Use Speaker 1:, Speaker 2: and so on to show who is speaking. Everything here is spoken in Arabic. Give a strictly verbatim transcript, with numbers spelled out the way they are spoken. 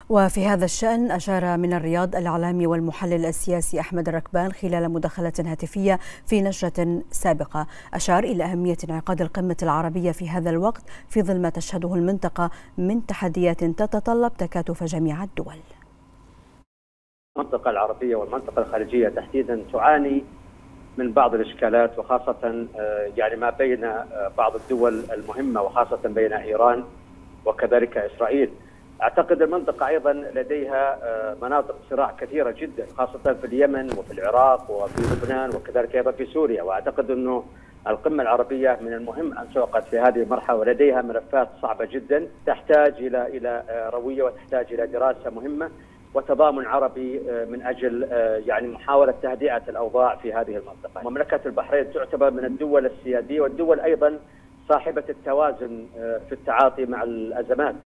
Speaker 1: وفي هذا الشأن أشار من الرياض الإعلامي والمحلل السياسي أحمد الركبان خلال مداخلة هاتفية في نشرة سابقة، أشار إلى أهمية انعقاد القمة العربية في هذا الوقت في ظل ما تشهده المنطقة من تحديات تتطلب تكاتف جميع الدول.
Speaker 2: المنطقة العربية والمنطقة الخليجية تحديدا تعاني من بعض الإشكالات، وخاصة يعني ما بين بعض الدول المهمة وخاصة بين إيران وكذلك إسرائيل. أعتقد المنطقة أيضا لديها مناطق صراع كثيرة جدا، خاصة في اليمن وفي العراق وفي لبنان وكذلك أيضا في سوريا، وأعتقد أنه القمة العربية من المهم أن تعقد في هذه المرحلة، ولديها ملفات صعبة جدا تحتاج إلى إلى روية وتحتاج إلى دراسة مهمة وتضامن عربي من أجل يعني محاولة تهدئة الأوضاع في هذه المنطقة. مملكة البحرين تعتبر من الدول السيادية والدول أيضا صاحبة التوازن في التعاطي مع الأزمات.